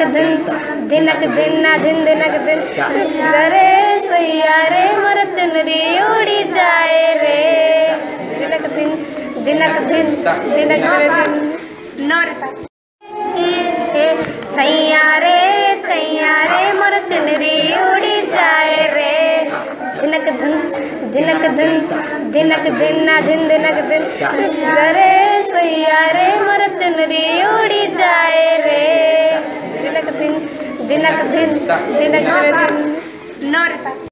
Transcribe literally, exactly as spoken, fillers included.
दिन दिनक दिन ना दिन दिनक दिन रे सैया रे मोर चुनरी उड़ी जाए रे दिनक दिन दिनक दिन दिनक दिन नौर छैया रे छैया रे मोर चुनरी उड़ी जाए रे दिनक दिन दिनक दिन दिनक दिन ना दिन दिनक दिन रे सैया रे मोर चुनरी उड़ी जाए रे दिनक दिन दिनक दिन दिनक दिन नौर